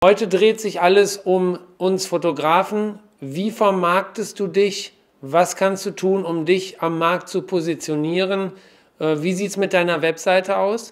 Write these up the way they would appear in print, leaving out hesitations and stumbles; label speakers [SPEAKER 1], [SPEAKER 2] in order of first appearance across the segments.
[SPEAKER 1] Heute dreht sich alles um uns Fotografen. Wie vermarktest du dich? Was kannst du tun, um dich am Markt zu positionieren? Wie sieht es mit deiner Webseite aus?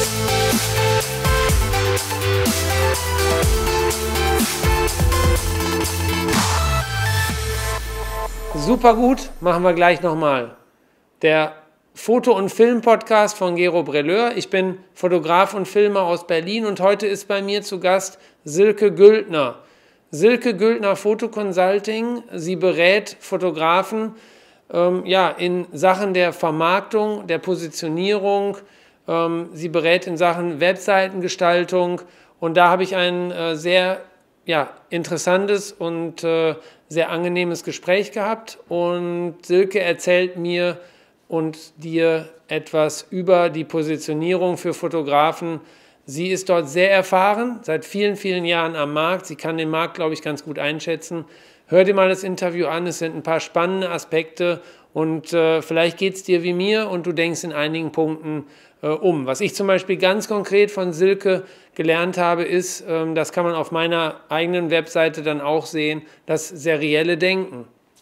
[SPEAKER 1] Super gut, machen wir gleich nochmal. Der Foto- und Film-Podcast von Gero Brelleur. Ich bin Fotograf und Filmer aus Berlin und heute ist bei mir zu Gast Silke Güldner. Silke Güldner Fotoconsulting. Sie berät Fotografen in Sachen der Vermarktung, der Positionierung. Sie berät in Sachen Webseitengestaltung und da habe ich ein sehr interessantes und sehr angenehmes Gespräch gehabt und Silke erzählt mir und dir etwas über die Positionierung für Fotografen. Sie ist dort sehr erfahren, seit vielen, vielen Jahren am Markt. Sie kann den Markt, glaube ich, ganz gut einschätzen. Hör dir mal das Interview an, es sind ein paar spannende Aspekte und vielleicht geht es dir wie mir und du denkst in einigen Punkten um. Was ich zum Beispiel ganz konkret von Silke gelernt habe, ist, das kann man auf meiner eigenen Webseite dann auch sehen, das serielle Denken.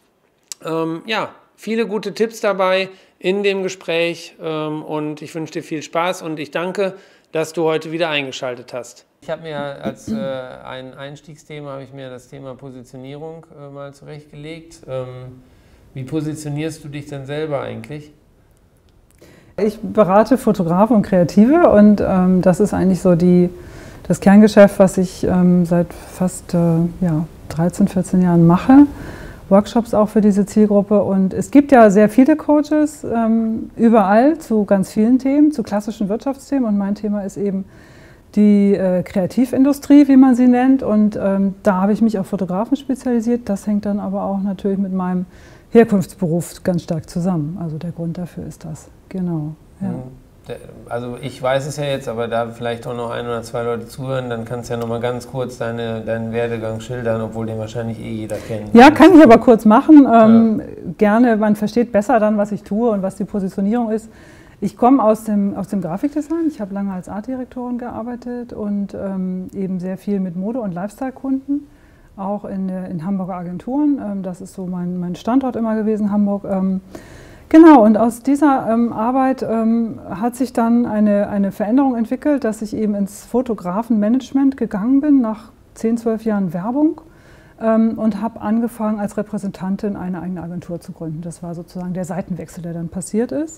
[SPEAKER 1] Viele gute Tipps dabei in dem Gespräch und ich wünsche dir viel Spaß und ich danke, dass du heute wieder eingeschaltet hast. Ich habe mir als ein Einstiegsthema das Thema Positionierung mal zurechtgelegt. Wie positionierst du dich denn selber eigentlich?
[SPEAKER 2] Ich berate Fotografen und Kreative und das ist eigentlich so das Kerngeschäft, was ich seit fast 13, 14 Jahren mache. Workshops auch für diese Zielgruppe und es gibt ja sehr viele Coaches überall zu ganz vielen Themen, zu klassischen Wirtschaftsthemen und mein Thema ist eben die Kreativindustrie, wie man sie nennt und da habe ich mich auf Fotografen spezialisiert, das hängt dann aber auch natürlich mit meinem Herkunftsberuf ganz stark zusammen, also der Grund dafür ist das, genau. Ja.
[SPEAKER 1] Also ich weiß es ja jetzt, aber da vielleicht auch noch ein oder zwei Leute zuhören, dann kannst du ja noch mal ganz kurz deinen Werdegang schildern, obwohl den wahrscheinlich jeder kennt.
[SPEAKER 2] Ja, kann ich aber kurz machen. Gerne, man versteht besser dann, was ich tue und was die Positionierung ist. Ich komme aus dem Grafikdesign, ich habe lange als Artdirektorin gearbeitet und eben sehr viel mit Mode- und Lifestyle-Kunden, auch in Hamburger Agenturen. Das ist so mein Standort immer gewesen, Hamburg. Genau, und aus dieser Arbeit hat sich dann eine Veränderung entwickelt, dass ich eben ins Fotografenmanagement gegangen bin, nach 10, 12 Jahren Werbung und habe angefangen, als Repräsentantin eine eigene Agentur zu gründen. Das war sozusagen der Seitenwechsel, der dann passiert ist.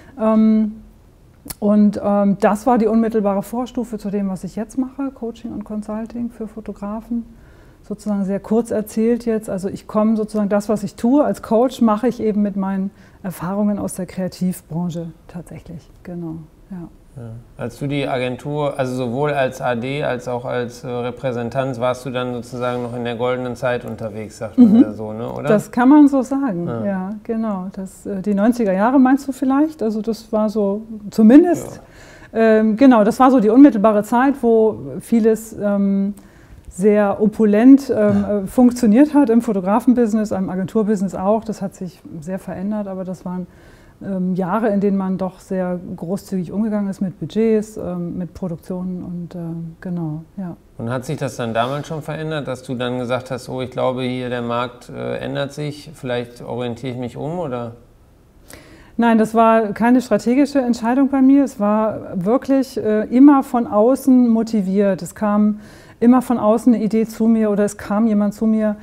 [SPEAKER 2] Das war die unmittelbare Vorstufe zu dem, was ich jetzt mache, Coaching und Consulting für Fotografen. Sozusagen sehr kurz erzählt jetzt, also ich komme sozusagen, das, was ich tue als Coach, mache ich eben mit meinen Erfahrungen aus der Kreativbranche tatsächlich, genau, ja.
[SPEAKER 1] Als du die Agentur, also sowohl als AD als auch als Repräsentant, warst du dann sozusagen noch in der goldenen Zeit unterwegs, sagt man ja so, ne, oder?
[SPEAKER 2] Das kann man so sagen, ja genau. Die 90er Jahre meinst du vielleicht, also das war so zumindest, genau, das war so die unmittelbare Zeit, wo vieles sehr opulent funktioniert hat im Fotografenbusiness, im Agenturbusiness auch. Das hat sich sehr verändert, aber das waren Jahre, in denen man doch sehr großzügig umgegangen ist mit Budgets, mit Produktionen und genau, ja.
[SPEAKER 1] Und hat sich das dann damals schon verändert, dass du dann gesagt hast, oh, ich glaube, hier der Markt ändert sich, vielleicht orientiere ich mich um, oder?
[SPEAKER 2] Nein, das war keine strategische Entscheidung bei mir. Es war wirklich immer von außen motiviert. Es kam immer von außen eine Idee zu mir oder es kam jemand zu mir.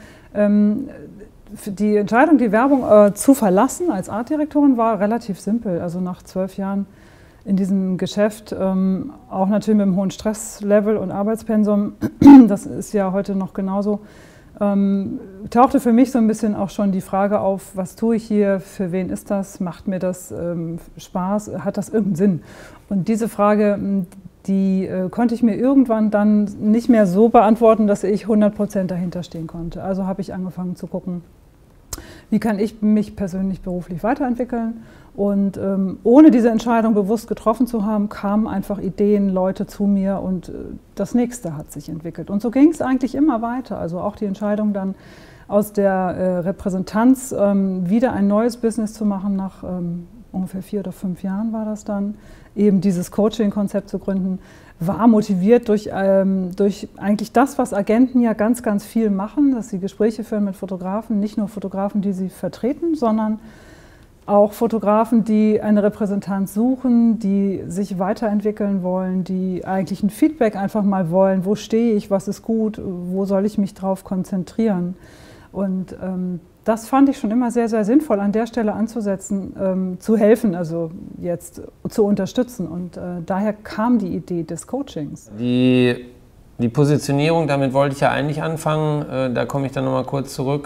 [SPEAKER 2] Die Entscheidung, die Werbung zu verlassen als Artdirektorin war relativ simpel. Also nach 12 Jahren in diesem Geschäft, auch natürlich mit einem hohen Stresslevel und Arbeitspensum, das ist ja heute noch genauso, tauchte für mich so ein bisschen auch schon die Frage auf, was tue ich hier, für wen ist das, macht mir das Spaß, hat das irgendeinen Sinn? Und diese Frage, die konnte ich mir irgendwann dann nicht mehr so beantworten, dass ich 100% dahinter stehen konnte. Also habe ich angefangen zu gucken, wie kann ich mich persönlich beruflich weiterentwickeln. Und ohne diese Entscheidung bewusst getroffen zu haben, kamen einfach Ideen, Leute zu mir und das Nächste hat sich entwickelt. Und so ging es eigentlich immer weiter. Also auch die Entscheidung dann aus der Repräsentanz wieder ein neues Business zu machen nach ungefähr 4 oder 5 Jahren war das dann, eben dieses Coaching-Konzept zu gründen, war motiviert durch eigentlich das, was Agenten ja ganz, ganz viel machen, dass sie Gespräche führen mit Fotografen, nicht nur Fotografen, die sie vertreten, sondern auch Fotografen, die eine Repräsentanz suchen, die sich weiterentwickeln wollen, die eigentlich ein Feedback einfach mal wollen, wo stehe ich, was ist gut, wo soll ich mich drauf konzentrieren. Und das fand ich schon immer sehr, sehr sinnvoll, an der Stelle anzusetzen, zu helfen, also jetzt zu unterstützen. Und daher kam die Idee des Coachings.
[SPEAKER 1] Die Positionierung, damit wollte ich ja eigentlich anfangen, da komme ich dann nochmal kurz zurück.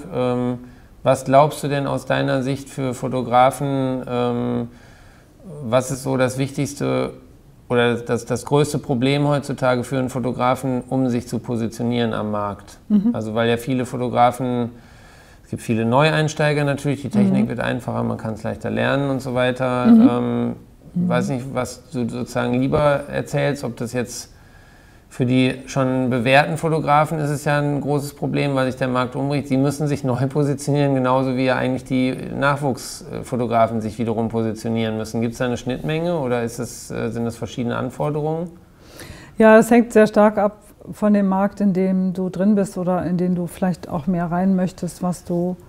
[SPEAKER 1] Was glaubst du denn aus deiner Sicht für Fotografen, was ist so das Wichtigste oder das größte Problem heutzutage für einen Fotografen, um sich zu positionieren am Markt? Also weil ja viele Fotografen, es gibt viele Neueinsteiger natürlich, die Technik wird einfacher, man kann es leichter lernen und so weiter. Weiß nicht, was du sozusagen lieber erzählst, ob das jetzt für die schon bewährten Fotografen ist es ja ein großes Problem, weil sich der Markt umbricht. Sie müssen sich neu positionieren, genauso wie ja eigentlich die Nachwuchsfotografen sich wiederum positionieren müssen. Gibt es da eine Schnittmenge oder sind das verschiedene Anforderungen?
[SPEAKER 2] Ja, das hängt sehr stark ab von dem Markt, in dem du drin bist oder in den du vielleicht auch mehr rein möchtest, was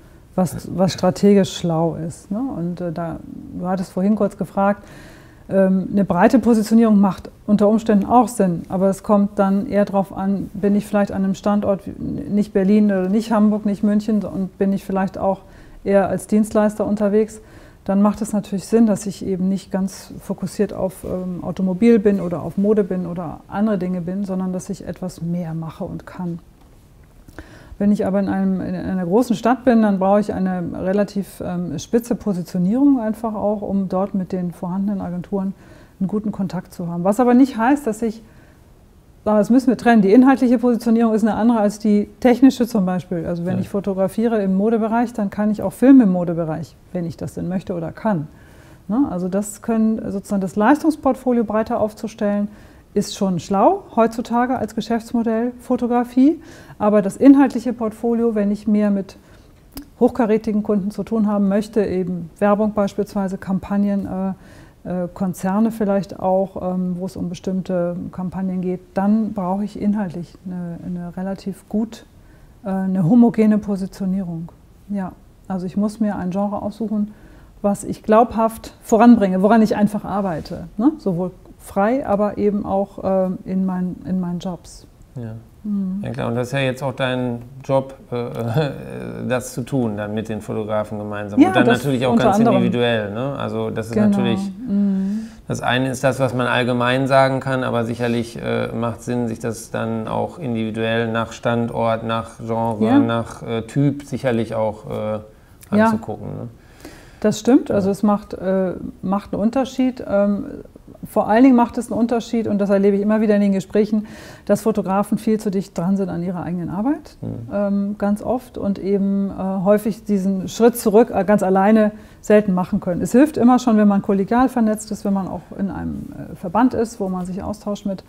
[SPEAKER 2] strategisch schlau ist. Ne? Und du hattest vorhin kurz gefragt, eine breite Positionierung macht unter Umständen auch Sinn, aber es kommt dann eher darauf an, bin ich vielleicht an einem Standort, nicht Berlin oder nicht Hamburg, nicht München, und bin ich vielleicht auch eher als Dienstleister unterwegs, dann macht es natürlich Sinn, dass ich eben nicht ganz fokussiert auf Automobil bin oder auf Mode bin oder andere Dinge bin, sondern dass ich etwas mehr mache und kann. Wenn ich aber in einer großen Stadt bin, dann brauche ich eine relativ spitze Positionierung einfach auch, um dort mit den vorhandenen Agenturen einen guten Kontakt zu haben. Was aber nicht heißt, dass das müssen wir trennen, die inhaltliche Positionierung ist eine andere als die technische zum Beispiel. Also wenn ich fotografiere im Modebereich, dann kann ich auch filmen im Modebereich, wenn ich das denn möchte oder kann. Ne? Also das sozusagen das Leistungsportfolio breiter aufzustellen, ist schon schlau heutzutage als Geschäftsmodell Fotografie, aber das inhaltliche Portfolio, wenn ich mehr mit hochkarätigen Kunden zu tun haben möchte, eben Werbung beispielsweise, Kampagnen, Konzerne vielleicht auch, wo es um bestimmte Kampagnen geht, dann brauche ich inhaltlich eine relativ eine homogene Positionierung. Ja, also ich muss mir ein Genre aussuchen, was ich glaubhaft voranbringe, woran ich einfach arbeite, ne? Sowohl frei, aber eben auch in meinen Jobs.
[SPEAKER 1] Ja. Ja klar, und das ist ja jetzt auch dein Job, das zu tun, dann mit den Fotografen gemeinsam. Ja, und dann natürlich auch ganz individuell. Ne? Also das ist natürlich, das eine ist das, was man allgemein sagen kann, aber sicherlich macht Sinn, sich das dann auch individuell nach Standort, nach Genre, nach Typ sicherlich auch anzugucken. Ne?
[SPEAKER 2] Das stimmt, also es macht einen Unterschied. Vor allen Dingen macht es einen Unterschied, und das erlebe ich immer wieder in den Gesprächen, dass Fotografen viel zu dicht dran sind an ihrer eigenen Arbeit, ganz oft, und eben häufig diesen Schritt zurück ganz alleine selten machen können. Es hilft immer schon, wenn man kollegial vernetzt ist, wenn man auch in einem Verband ist, wo man sich austauscht mit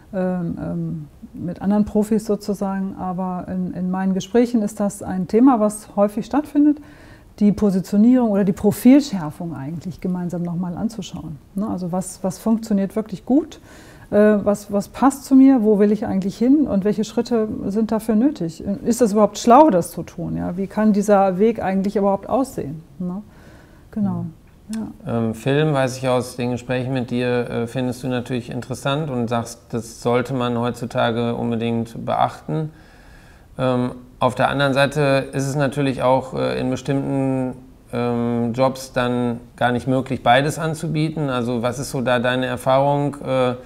[SPEAKER 2] anderen Profis sozusagen, aber in meinen Gesprächen ist das ein Thema, was häufig stattfindet, die Positionierung oder die Profilschärfung eigentlich gemeinsam nochmal anzuschauen. Also was funktioniert wirklich gut, was passt zu mir, wo will ich eigentlich hin und welche Schritte sind dafür nötig? Ist es überhaupt schlau, das zu tun? Ja? Wie kann dieser Weg eigentlich überhaupt aussehen? Ne? Genau. Ja.
[SPEAKER 1] Film, weiß ich aus den Gesprächen mit dir, findest du natürlich interessant und sagst, das sollte man heutzutage unbedingt beachten. Auf der anderen Seite ist es natürlich auch in bestimmten Jobs dann gar nicht möglich, beides anzubieten. Also was ist so da deine Erfahrung?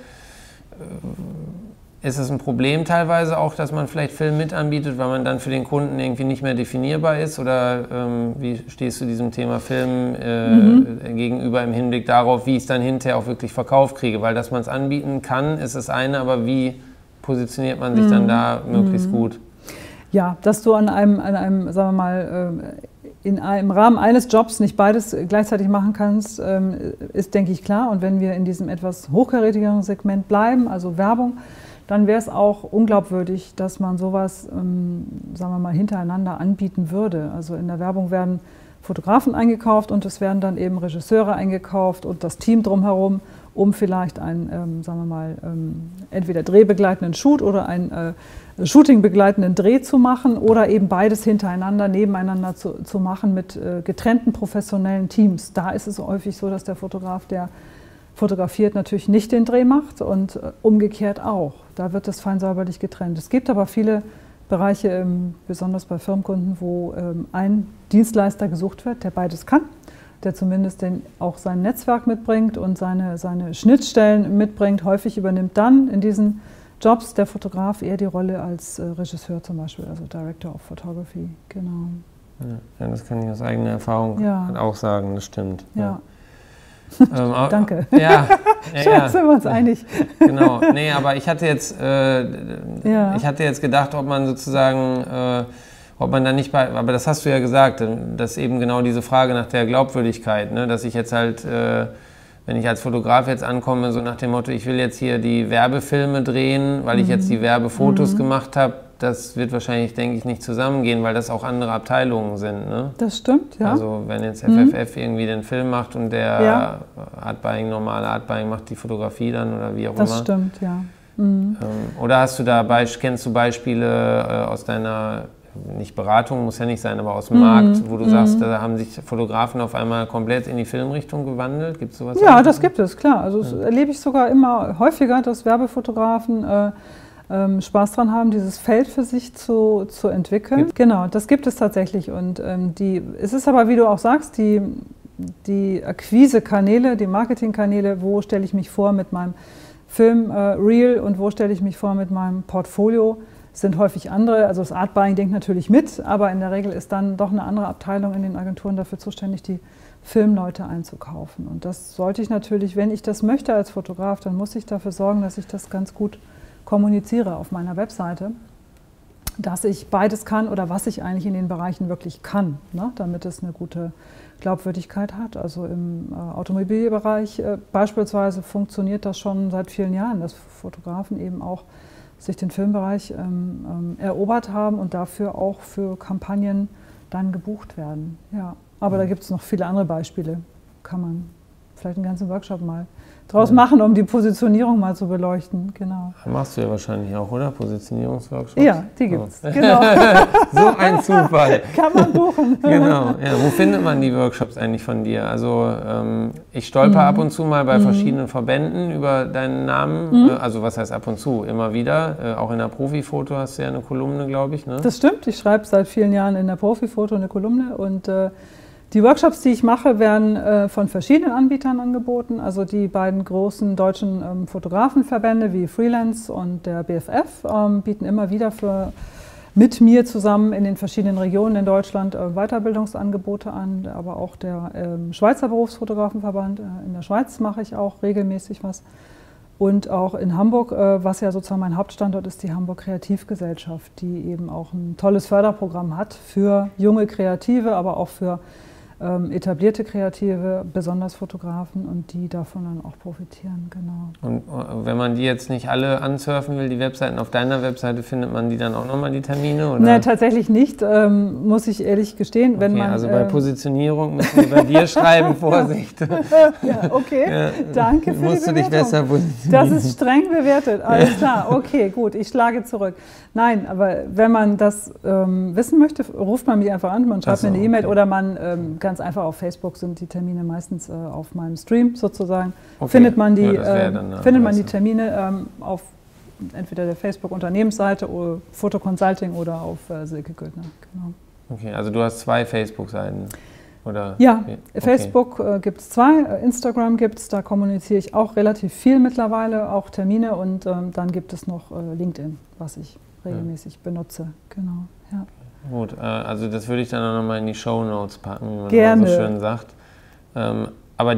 [SPEAKER 1] Ist es ein Problem teilweise auch, dass man vielleicht Film mit anbietet, weil man dann für den Kunden irgendwie nicht mehr definierbar ist? Oder wie stehst du diesem Thema Film gegenüber im Hinblick darauf, wie ich es dann hinterher auch wirklich verkauft kriege? Weil dass man es anbieten kann, ist das eine, aber wie positioniert man sich dann da möglichst gut?
[SPEAKER 2] Ja, dass du an einem, sagen wir mal, im Rahmen eines Jobs nicht beides gleichzeitig machen kannst, ist, denke ich, klar. Und wenn wir in diesem etwas hochkarätigeren Segment bleiben, also Werbung, dann wäre es auch unglaubwürdig, dass man sowas, sagen wir mal, hintereinander anbieten würde. Also in der Werbung werden Fotografen eingekauft und es werden dann eben Regisseure eingekauft und das Team drumherum. um vielleicht einen, sagen wir mal, entweder drehbegleitenden Shoot oder einen Shooting-begleitenden Dreh zu machen oder eben beides hintereinander, nebeneinander zu machen mit getrennten professionellen Teams. Da ist es häufig so, dass der Fotograf, der fotografiert, natürlich nicht den Dreh macht und umgekehrt auch. Da wird das fein säuberlich getrennt. Es gibt aber viele Bereiche, besonders bei Firmenkunden, wo ein Dienstleister gesucht wird, der beides kann, der zumindest auch sein Netzwerk mitbringt und seine Schnittstellen mitbringt. Häufig übernimmt dann in diesen Jobs der Fotograf eher die Rolle als Regisseur zum Beispiel, also Director of Photography, genau.
[SPEAKER 1] Ja, das kann ich aus eigener Erfahrung auch sagen, das stimmt.
[SPEAKER 2] Ja. Danke.
[SPEAKER 1] Schön,
[SPEAKER 2] sind wir uns einig.
[SPEAKER 1] Genau, nee, aber ich hatte jetzt gedacht, ob man sozusagen, ob man da nicht aber das hast du ja gesagt, dass eben genau diese Frage nach der Glaubwürdigkeit, ne, dass ich jetzt halt, wenn ich als Fotograf jetzt ankomme, so nach dem Motto, ich will jetzt hier die Werbefilme drehen, weil ich jetzt die Werbefotos gemacht habe, das wird wahrscheinlich, denke ich, nicht zusammengehen, weil das auch andere Abteilungen sind. Ne?
[SPEAKER 2] Das stimmt, ja.
[SPEAKER 1] Also wenn jetzt FFF irgendwie den Film macht und der normale Artbuying macht die Fotografie dann oder wie auch immer.
[SPEAKER 2] Das stimmt, ja.
[SPEAKER 1] Oder hast du da kennst du Beispiele aus deiner, nicht Beratung, muss ja nicht sein, aber aus dem Markt, wo du sagst, da haben sich Fotografen auf einmal komplett in die Filmrichtung gewandelt? Gibt es sowas?
[SPEAKER 2] Ja, das gibt es, klar. Also das erlebe ich sogar immer häufiger, dass Werbefotografen Spaß dran haben, dieses Feld für sich zu entwickeln. Genau, das gibt es tatsächlich. Und es ist aber, wie du auch sagst, die Akquise-Kanäle, die Marketing-Kanäle, wo stelle ich mich vor mit meinem Film-Reel und wo stelle ich mich vor mit meinem Portfolio, sind häufig andere. Also das Art-Buying denkt natürlich mit, aber in der Regel ist dann doch eine andere Abteilung in den Agenturen dafür zuständig, die Filmleute einzukaufen. Und das sollte ich natürlich, wenn ich das möchte als Fotograf, dann muss ich dafür sorgen, dass ich das ganz gut kommuniziere auf meiner Webseite, dass ich beides kann oder was ich eigentlich in den Bereichen wirklich kann, ne, damit es eine gute Glaubwürdigkeit hat. Also im Automobilbereich beispielsweise funktioniert das schon seit vielen Jahren, dass Fotografen eben auch sich den Filmbereich erobert haben und dafür auch für Kampagnen dann gebucht werden. Ja. Aber da gibt es noch viele andere Beispiele, kann man vielleicht einen ganzen Workshop mal draus machen, um die Positionierung mal zu beleuchten. Genau.
[SPEAKER 1] Machst du ja wahrscheinlich auch, oder? Positionierungsworkshops?
[SPEAKER 2] Ja, die gibt's. Genau.
[SPEAKER 1] So ein Zufall.
[SPEAKER 2] Kann man buchen.
[SPEAKER 1] Genau. Ja, wo findet man die Workshops eigentlich von dir? Also ich stolper ab und zu mal bei verschiedenen Verbänden über deinen Namen. Also was heißt ab und zu? Immer wieder. Auch in der Profifoto hast du ja eine Kolumne, glaube ich. Ne?
[SPEAKER 2] Das stimmt. Ich schreibe seit vielen Jahren in der Profifoto eine Kolumne und die Workshops, die ich mache, werden von verschiedenen Anbietern angeboten. Also die beiden großen deutschen Fotografenverbände wie Freelance und der BFF bieten immer wieder mit mir zusammen in den verschiedenen Regionen in Deutschland Weiterbildungsangebote an. Aber auch der Schweizer Berufsfotografenverband, in der Schweiz mache ich auch regelmäßig was. Und auch in Hamburg, was ja sozusagen mein Hauptstandort ist, die Hamburg Kreativgesellschaft, die eben auch ein tolles Förderprogramm hat für junge Kreative, aber auch für etablierte Kreative, besonders Fotografen, und die davon dann auch profitieren, genau.
[SPEAKER 1] Und wenn man die jetzt nicht alle ansurfen will, die Webseiten, auf deiner Webseite findet man die dann auch nochmal, die Termine? Oder?
[SPEAKER 2] Nein, tatsächlich nicht, muss ich ehrlich gestehen.
[SPEAKER 1] Okay,
[SPEAKER 2] wenn man,
[SPEAKER 1] also bei Positionierung müssen wir bei dir schreiben, Vorsicht.
[SPEAKER 2] Ja, okay, ja, danke für
[SPEAKER 1] musst
[SPEAKER 2] die Bewertung.
[SPEAKER 1] Du dich besser positionieren.
[SPEAKER 2] Das ist streng bewertet, alles klar, okay, gut, ich schlage zurück. Nein, aber wenn man das wissen möchte, ruft man mich einfach an, man schreibt mir eine E-Mail oder man ganz einfach auf Facebook sind die Termine meistens auf meinem Stream sozusagen. Okay. Findet man die, die Termine auf entweder der Facebook-Unternehmensseite oder Fotoconsulting oder auf Silke Güldner. Genau.
[SPEAKER 1] Okay, also du hast 2 Facebook-Seiten? Oder?
[SPEAKER 2] Ja, okay. Facebook gibt es 2, Instagram gibt es, da kommuniziere ich auch relativ viel mittlerweile, auch Termine, und dann gibt es noch LinkedIn, was ich regelmäßig benutze. Genau, ja.
[SPEAKER 1] Gut, also das würde ich dann auch nochmal in die Shownotes packen, wie man
[SPEAKER 2] Gerne.
[SPEAKER 1] so schön sagt. Aber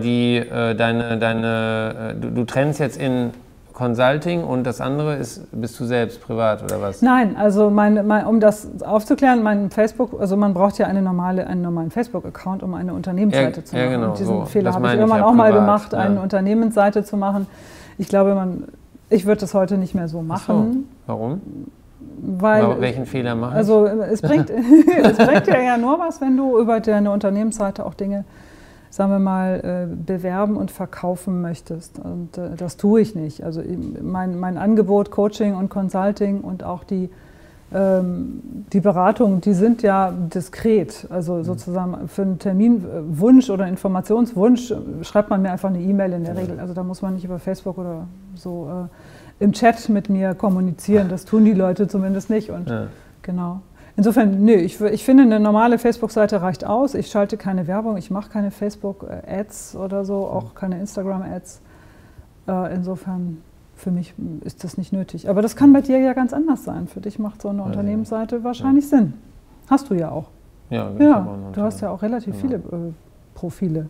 [SPEAKER 1] du trennst jetzt in Consulting und das andere bist du selbst privat oder was?
[SPEAKER 2] Nein, also um das aufzuklären, mein Facebook, also man braucht ja einen normalen Facebook-Account, um eine Unternehmensseite zu machen.
[SPEAKER 1] Ja, genau,
[SPEAKER 2] und diesen
[SPEAKER 1] so.
[SPEAKER 2] Fehler habe ich irgendwann auch mal gemacht, eine Unternehmensseite zu machen. Ich glaube, ich würde das heute nicht mehr so machen.
[SPEAKER 1] So. Warum?
[SPEAKER 2] Welchen
[SPEAKER 1] Fehler mache ich?
[SPEAKER 2] Also es bringt dir ja nur was, wenn du über deine Unternehmensseite auch Dinge sagen wir mal, bewerben und verkaufen möchtest. Und das tue ich nicht. Also mein Angebot, Coaching und Consulting und auch die Beratung, die sind ja diskret. Also sozusagen für einen Terminwunsch oder Informationswunsch schreibt man mir einfach eine E-Mail in der Regel. Also da muss man nicht über Facebook oder so im Chat mit mir kommunizieren. Das tun die Leute zumindest nicht. Und genau. Insofern, nö, ich finde, eine normale Facebook-Seite reicht aus. Ich schalte keine Werbung, ich mache keine Facebook-Ads oder so, auch keine Instagram-Ads. Insofern, für mich ist das nicht nötig. Aber das kann bei dir ja ganz anders sein. Für dich macht so eine Unternehmensseite wahrscheinlich Sinn. Hast du ja auch.
[SPEAKER 1] Ja,
[SPEAKER 2] du hast ja auch relativ viele Profile.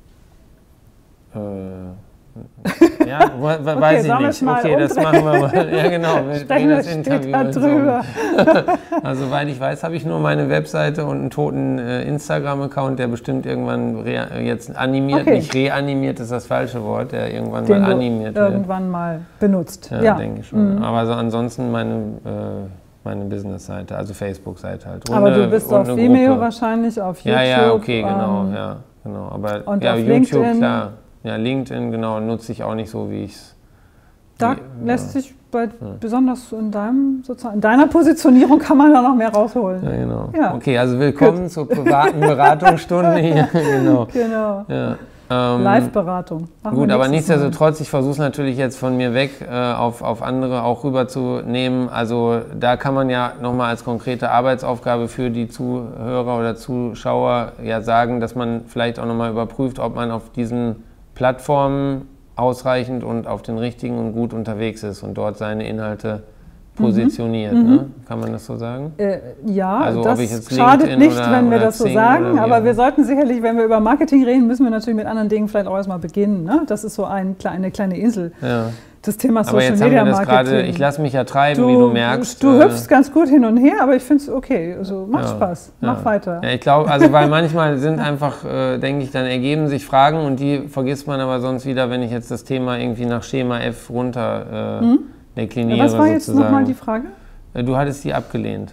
[SPEAKER 1] Ja, weiß ich nicht. Okay, das machen wir mal. Ja, genau.
[SPEAKER 2] Sprechen wir das Interview drüber.
[SPEAKER 1] Also, weil ich weiß, habe ich nur meine Webseite und einen toten Instagram-Account, der bestimmt irgendwann jetzt animiert, nicht reanimiert ist das falsche Wort, der irgendwann mal animiert wird.
[SPEAKER 2] Irgendwann mal benutzt.
[SPEAKER 1] Ja, denke ich schon. Aber so ansonsten meine Business-Seite, also Facebook-Seite halt.
[SPEAKER 2] Aber du bist auf Vimeo wahrscheinlich, auf YouTube.
[SPEAKER 1] Ja, okay, genau. Genau. Aber
[SPEAKER 2] und
[SPEAKER 1] auf
[SPEAKER 2] YouTube,
[SPEAKER 1] LinkedIn, klar. Ja, LinkedIn, genau, nutze ich auch nicht so, wie ich es...
[SPEAKER 2] Da lässt sich besonders in deiner Positionierung kann man da noch mehr rausholen.
[SPEAKER 1] Ja, genau. Ja. Okay, also willkommen zur privaten Beratungsstunde hier. Genau. Ja.
[SPEAKER 2] Live-Beratung.
[SPEAKER 1] Gut, aber nichtsdestotrotz, ich versuche es natürlich jetzt von mir weg auf andere auch rüberzunehmen. Also da kann man ja nochmal als konkrete Arbeitsaufgabe für die Zuhörer oder Zuschauer ja sagen, dass man vielleicht auch nochmal überprüft, ob man auf diesen Plattformen ausreichend und auf den richtigen und gut unterwegs ist und dort seine Inhalte positioniert. Ne? Kann man das so sagen?
[SPEAKER 2] Ja,
[SPEAKER 1] also,
[SPEAKER 2] das
[SPEAKER 1] ob ich jetzt
[SPEAKER 2] schadet nicht, wenn wir das so
[SPEAKER 1] Xing
[SPEAKER 2] sagen, aber wir sollten sicherlich, wenn wir über Marketing reden, müssen wir natürlich mit anderen Dingen vielleicht auch erstmal beginnen. Ne? Das ist so eine kleine Insel. Ja. Das Thema Social Media Marketing.
[SPEAKER 1] Ich lasse mich ja treiben, wie du merkst.
[SPEAKER 2] Du hüpfst ganz gut hin und her, aber ich finde es okay. Also macht Spaß, mach weiter.
[SPEAKER 1] Ja, ich glaube, also weil manchmal sind einfach, denke ich, dann ergeben sich Fragen und die vergisst man aber sonst wieder, wenn ich jetzt das Thema irgendwie nach Schema F runter dekliniere.
[SPEAKER 2] Was war jetzt nochmal die Frage?
[SPEAKER 1] Du hattest die abgelehnt.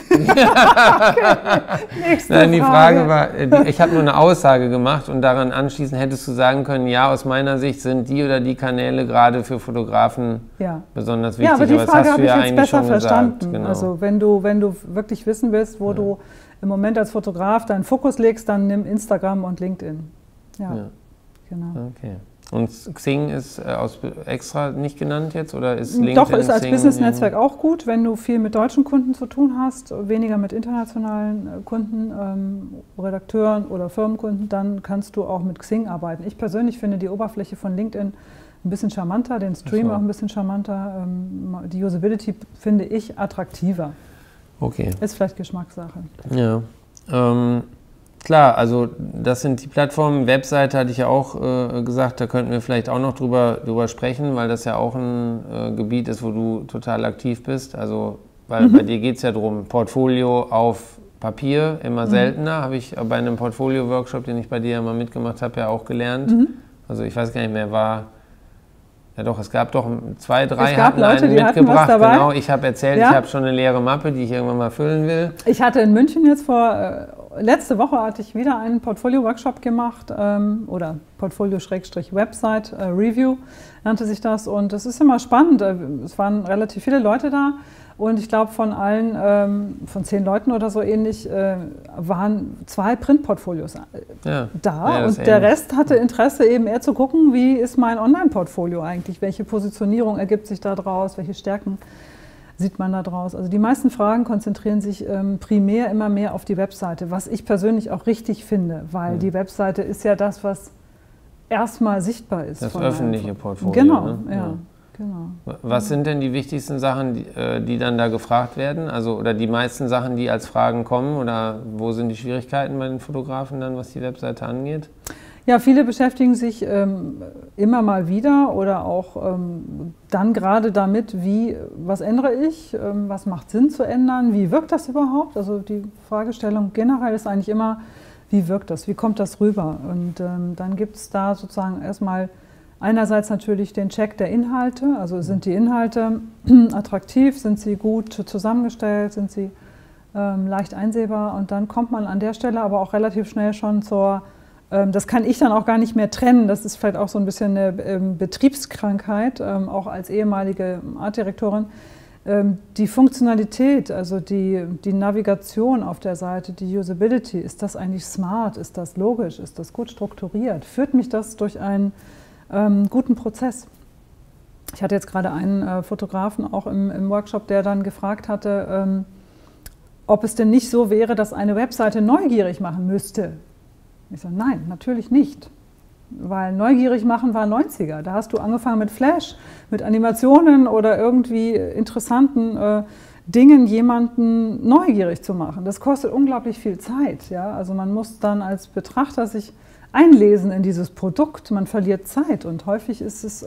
[SPEAKER 2] Nächste
[SPEAKER 1] Nein, die Frage war, ich habe nur eine Aussage gemacht und daran anschließend hättest du sagen können, ja, aus meiner Sicht sind die oder die Kanäle gerade für Fotografen besonders wichtig.
[SPEAKER 2] Ja, aber die Frage habe ich jetzt besser verstanden.
[SPEAKER 1] Genau.
[SPEAKER 2] Also wenn du wirklich wissen willst, wo du im Moment als Fotograf deinen Fokus legst, dann nimm Instagram und LinkedIn. Ja. Genau.
[SPEAKER 1] Okay. Und Xing ist extra nicht genannt jetzt oder ist LinkedIn?
[SPEAKER 2] Doch, ist als Business-Netzwerk auch gut, wenn du viel mit deutschen Kunden zu tun hast, weniger mit internationalen Kunden, Redakteuren oder Firmenkunden, dann kannst du auch mit Xing arbeiten. Ich persönlich finde die Oberfläche von LinkedIn ein bisschen charmanter, den Stream auch ein bisschen charmanter. Die Usability finde ich attraktiver.
[SPEAKER 1] Okay.
[SPEAKER 2] Ist vielleicht Geschmackssache.
[SPEAKER 1] Ja. Klar, also das sind die Plattformen. Webseite hatte ich ja auch gesagt, da könnten wir vielleicht auch noch drüber sprechen, weil das ja auch ein Gebiet ist, wo du total aktiv bist. Also, weil bei dir geht es ja darum, Portfolio auf Papier, immer seltener. Habe ich bei einem Portfolio-Workshop, den ich bei dir ja mal mitgemacht habe, ja auch gelernt. Also ich weiß gar nicht mehr, ja doch, es gab doch 2, 3 hatten
[SPEAKER 2] Leute,
[SPEAKER 1] einen mitgebracht. Genau, ich habe erzählt, ich habe schon eine leere Mappe, die ich irgendwann mal füllen will.
[SPEAKER 2] Ich hatte in München jetzt letzte Woche hatte ich wieder einen Portfolio-Workshop gemacht oder Portfolio-Website Review nannte sich das und das ist immer spannend. Es waren relativ viele Leute da und ich glaube von 10 Leuten oder so ähnlich waren 2 Printportfolios da und der Rest hatte Interesse eben eher zu gucken, wie ist mein Online-Portfolio eigentlich, welche Positionierung ergibt sich da draus, welche Stärken sieht man da draus. Also die meisten Fragen konzentrieren sich primär immer mehr auf die Webseite, was ich persönlich auch richtig finde, weil die Webseite ist ja das, was erstmal sichtbar ist.
[SPEAKER 1] Das öffentliche Portfolio.
[SPEAKER 2] Genau,
[SPEAKER 1] ne?
[SPEAKER 2] Genau.
[SPEAKER 1] Was sind denn die wichtigsten Sachen, die dann da gefragt werden? Also, oder die meisten Sachen, die als Fragen kommen? Oder wo sind die Schwierigkeiten bei den Fotografen dann, was die Webseite angeht?
[SPEAKER 2] Ja, viele beschäftigen sich immer mal wieder oder auch dann gerade damit, was ändere ich, was macht Sinn zu ändern, wie wirkt das überhaupt? Also die Fragestellung generell ist eigentlich immer, wie wirkt das, wie kommt das rüber? Und dann gibt es da sozusagen erstmal einerseits natürlich den Check der Inhalte, also sind die Inhalte attraktiv, sind sie gut zusammengestellt, sind sie leicht einsehbar und dann kommt man an der Stelle aber auch relativ schnell schon zur Das kann ich dann auch gar nicht mehr trennen. Das ist vielleicht auch so ein bisschen eine Betriebskrankheit, auch als ehemalige Artdirektorin. Die Funktionalität, also die Navigation auf der Seite, die Usability, ist das eigentlich smart, ist das logisch, ist das gut strukturiert? Führt mich das durch einen guten Prozess? Ich hatte jetzt gerade einen Fotografen auch im Workshop, der dann gefragt hatte, ob es denn nicht so wäre, dass eine Webseite neugierig machen müsste. Ich sage, nein, natürlich nicht. Weil neugierig machen war 90er. Da hast du angefangen mit Flash, mit Animationen oder irgendwie interessanten Dingen, jemanden neugierig zu machen. Das kostet unglaublich viel Zeit. Ja? Also man muss dann als Betrachter sich einlesen in dieses Produkt. Man verliert Zeit und häufig ist es,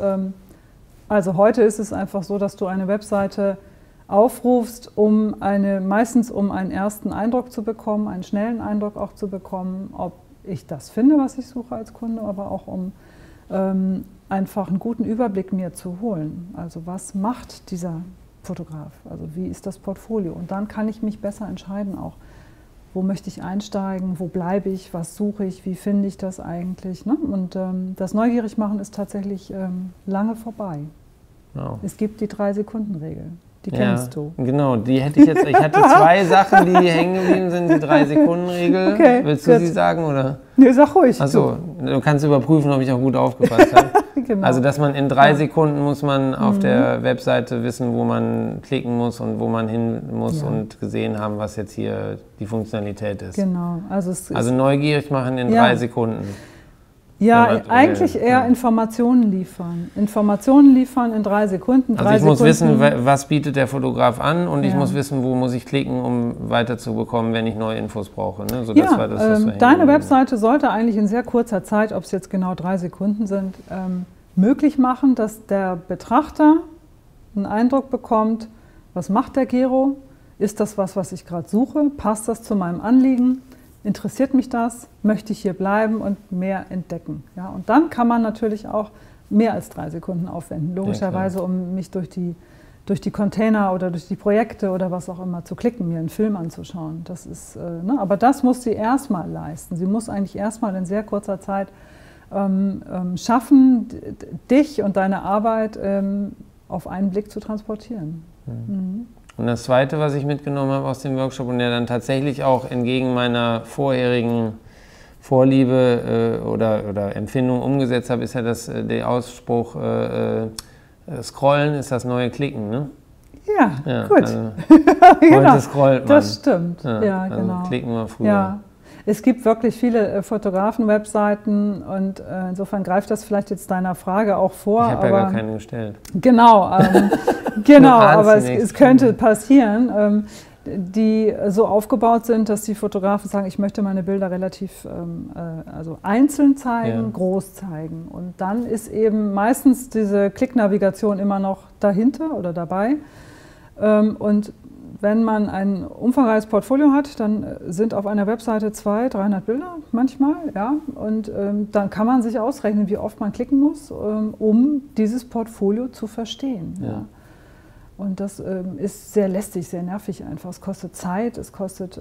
[SPEAKER 2] also heute ist es einfach so, dass du eine Webseite aufrufst, meistens um einen ersten Eindruck zu bekommen, einen schnellen Eindruck auch zu bekommen, ob ich das finde, was ich suche als Kunde, aber auch um einfach einen guten Überblick mir zu holen. Also was macht dieser Fotograf? Also wie ist das Portfolio? Und dann kann ich mich besser entscheiden auch, wo möchte ich einsteigen, wo bleibe ich, was suche ich, wie finde ich das eigentlich? Ne? Und das Neugierigmachen ist tatsächlich lange vorbei. Wow. Es gibt die 3-Sekunden-Regel. Die kennst du.
[SPEAKER 1] Genau, die hätte ich jetzt. Ich hatte 2 Sachen, die hängen geblieben sind, die 3-Sekunden-Regel. Okay, willst du sie sagen, oder?
[SPEAKER 2] Nee, sag ruhig.
[SPEAKER 1] Achso, du kannst überprüfen, ob ich auch gut aufgepasst habe. Genau. Also, dass man in 3 Sekunden muss man auf der Webseite wissen, wo man klicken muss und wo man hin muss und gesehen haben, was jetzt hier die Funktionalität ist.
[SPEAKER 2] Genau.
[SPEAKER 1] Also neugierig machen in 3 Sekunden.
[SPEAKER 2] Ja, eigentlich eher Informationen liefern. Informationen liefern in 3 Sekunden.
[SPEAKER 1] Also ich muss wissen, was bietet der Fotograf an und ich muss wissen, wo muss ich klicken, um weiterzubekommen, wenn ich neue Infos brauche. Ne? So, das war das, was
[SPEAKER 2] deine Webseite sollte eigentlich in sehr kurzer Zeit, ob es jetzt genau 3 Sekunden sind, möglich machen, dass der Betrachter einen Eindruck bekommt, was macht der Gero? Ist das was ich gerade suche? Passt das zu meinem Anliegen? Interessiert mich das? Möchte ich hier bleiben und mehr entdecken? Ja, und dann kann man natürlich auch mehr als 3 Sekunden aufwenden, logischerweise, um mich durch die Container oder durch die Projekte oder was auch immer zu klicken, mir einen Film anzuschauen. Das ist, aber das muss sie erstmal leisten. Sie muss eigentlich erstmal in sehr kurzer Zeit schaffen, dich und deine Arbeit auf einen Blick zu transportieren. Mhm.
[SPEAKER 1] Und das Zweite, was ich mitgenommen habe aus dem Workshop und der dann tatsächlich auch entgegen meiner vorherigen Vorliebe oder Empfindung umgesetzt habe, ist ja der Ausspruch, Scrollen ist das neue Klicken, ne?
[SPEAKER 2] Ja, gut.
[SPEAKER 1] Also,
[SPEAKER 2] genau,
[SPEAKER 1] heute scrollt man.
[SPEAKER 2] Das stimmt, ja
[SPEAKER 1] also
[SPEAKER 2] genau.
[SPEAKER 1] Klicken wir früher.
[SPEAKER 2] Ja. Es gibt wirklich viele Fotografen-Webseiten und insofern greift das vielleicht jetzt deiner Frage auch vor.
[SPEAKER 1] Ich habe ja gar keine gestellt.
[SPEAKER 2] Genau, genau, aber es könnte passieren, die so aufgebaut sind, dass die Fotografen sagen, ich möchte meine Bilder relativ also einzeln zeigen, groß zeigen. Und dann ist eben meistens diese Klicknavigation immer noch dahinter oder dabei. Und wenn man ein umfangreiches Portfolio hat, dann sind auf einer Webseite 200, 300 Bilder manchmal, ja, und dann kann man sich ausrechnen, wie oft man klicken muss, um dieses Portfolio zu verstehen. Ja. Und das ist sehr lästig, sehr nervig einfach. Es kostet Zeit, es kostet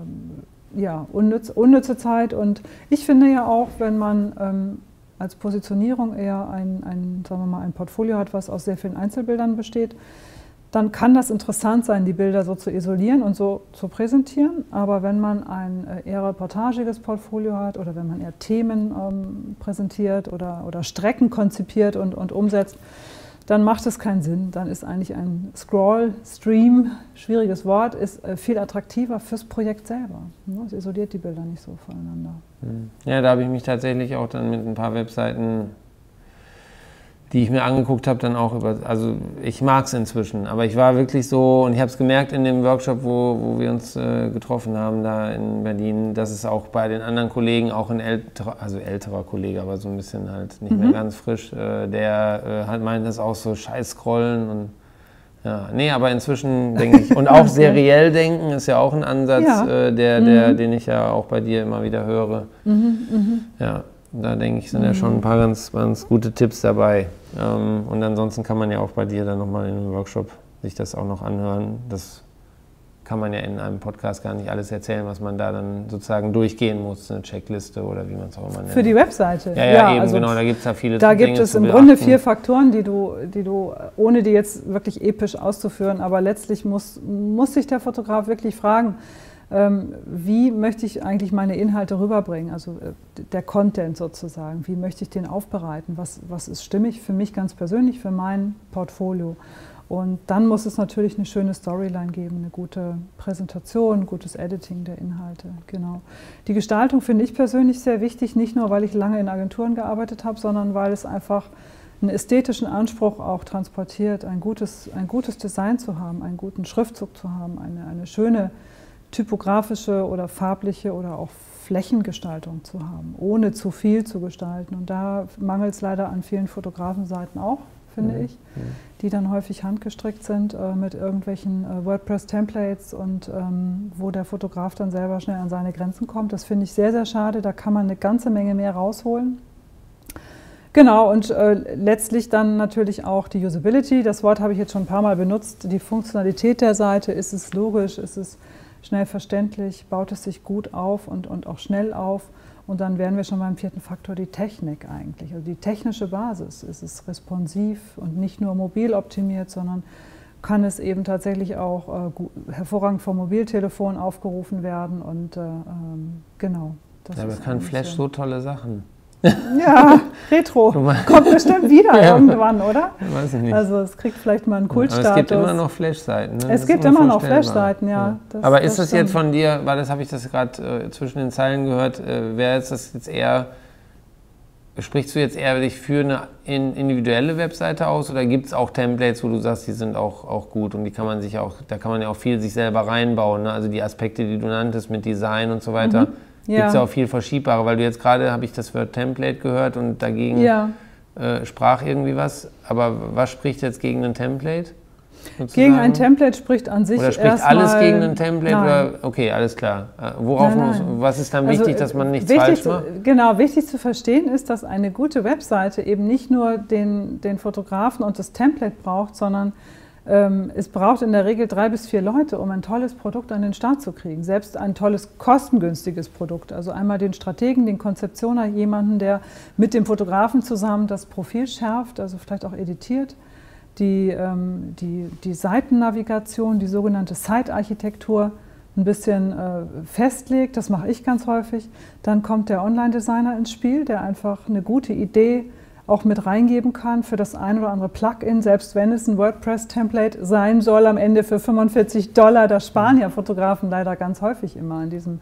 [SPEAKER 2] unnütze Zeit. Und ich finde ja auch, wenn man als Positionierung eher sagen wir mal, ein Portfolio hat, was aus sehr vielen Einzelbildern besteht, dann kann das interessant sein, die Bilder so zu isolieren und so zu präsentieren. Aber wenn man ein eher reportagiges Portfolio hat oder wenn man eher Themen präsentiert oder Strecken konzipiert und umsetzt, dann macht es keinen Sinn. Dann ist eigentlich ein Scroll-Stream, schwieriges Wort, ist viel attraktiver fürs Projekt selber. Es isoliert die Bilder nicht so voneinander.
[SPEAKER 1] Ja, da habe ich mich tatsächlich auch dann mit ein paar Webseiten, die ich mir angeguckt habe, dann auch also ich mag es inzwischen, aber ich war wirklich so, und ich habe es gemerkt in dem Workshop, wo wir uns getroffen haben, da in Berlin, dass es auch bei den anderen Kollegen, auch ein älterer Kollege, aber so ein bisschen halt nicht mehr ganz frisch, der halt meint, das auch so scheiß scrollen und ja, nee, aber inzwischen denke ich, und auch seriell denken ist ja auch ein Ansatz, den ich ja auch bei dir immer wieder höre. Ja. Da denke ich, sind ja schon ein paar ganz gute Tipps dabei. Und ansonsten kann man ja auch bei dir dann nochmal in einem Workshop sich das auch noch anhören. Das kann man ja in einem Podcast gar nicht alles erzählen, was man da dann sozusagen durchgehen muss, eine Checkliste oder wie man es auch immer nennt.
[SPEAKER 2] Für die Webseite?
[SPEAKER 1] Ja, eben, also genau, da gibt es ja viele
[SPEAKER 2] Dinge. Da gibt es im Grunde 4 Faktoren, die du, ohne die jetzt wirklich episch auszuführen, aber letztlich muss sich der Fotograf wirklich fragen, wie möchte ich eigentlich meine Inhalte rüberbringen, also der Content sozusagen, wie möchte ich den aufbereiten, was ist stimmig für mich ganz persönlich, für mein Portfolio. Und dann muss es natürlich eine schöne Storyline geben, eine gute Präsentation, ein gutes Editing der Inhalte. Genau. Die Gestaltung finde ich persönlich sehr wichtig, nicht nur, weil ich lange in Agenturen gearbeitet habe, sondern weil es einfach einen ästhetischen Anspruch auch transportiert, ein gutes Design zu haben, einen guten Schriftzug zu haben, eine schöne typografische oder farbliche oder auch Flächengestaltung zu haben, ohne zu viel zu gestalten. Und da mangelt es leider an vielen Fotografenseiten auch, finde ich, die dann häufig handgestrickt sind mit irgendwelchen WordPress-Templates und wo der Fotograf dann selber schnell an seine Grenzen kommt. Das finde ich sehr, sehr schade. Da kann man eine ganze Menge mehr rausholen. Genau, und letztlich dann natürlich auch die Usability. Das Wort habe ich jetzt schon ein paar Mal benutzt. Die Funktionalität der Seite, ist es logisch, ist es schnell verständlich, baut es sich gut auf und auch schnell auf. Und dann wären wir schon beim 4. Faktor, die Technik eigentlich, also die technische Basis. Ist es responsiv und nicht nur mobil optimiert, sondern kann es eben tatsächlich auch hervorragend vom Mobiltelefon aufgerufen werden. Und genau.
[SPEAKER 1] Ja, aber kann Flash so tolle Sachen.
[SPEAKER 2] Ja, Retro. Kommt bestimmt wieder irgendwann, oder?
[SPEAKER 1] Weiß ich nicht.
[SPEAKER 2] Also es kriegt vielleicht mal einen Kultstatus.
[SPEAKER 1] Aber es gibt immer noch Flash-Seiten. Ne?
[SPEAKER 2] Es gibt immer noch Flash-Seiten, ja.
[SPEAKER 1] Aber ist das jetzt von dir, weil das habe ich das gerade zwischen den Zeilen gehört, wäre das jetzt eher, sprichst du jetzt eher dich für eine individuelle Webseite aus oder gibt es auch Templates, wo du sagst, die sind auch gut und die kann man sich auch, da kann man ja auch viel sich selber reinbauen, ne? Also die Aspekte, die du nanntest mit Design und so weiter. Gibt es ja auch viel verschiebbare, weil du jetzt gerade, habe ich das Wort Template gehört und dagegen sprach irgendwie was. Aber was spricht jetzt gegen ein Template? Sozusagen?
[SPEAKER 2] Gegen ein Template spricht an sich
[SPEAKER 1] oder spricht alles gegen ein Template? Oder, okay, alles klar. Worauf was ist dann wichtig, dass man nichts falsch macht?
[SPEAKER 2] Genau, wichtig zu verstehen ist, dass eine gute Webseite eben nicht nur den Fotografen und das Template braucht, sondern es braucht in der Regel 3 bis 4 Leute, um ein tolles Produkt an den Start zu kriegen. Selbst ein tolles, kostengünstiges Produkt. Also einmal den Strategen, den Konzeptioner, jemanden, der mit dem Fotografen zusammen das Profil schärft, also vielleicht auch editiert, die Seitennavigation, die sogenannte Site-Architektur ein bisschen festlegt. Das mache ich ganz häufig. Dann kommt der Online-Designer ins Spiel, der einfach eine gute Idee auch mit reingeben kann für das ein oder andere Plugin, selbst wenn es ein WordPress-Template sein soll, am Ende für $45. Da sparen ja Fotografen leider ganz häufig immer an diesem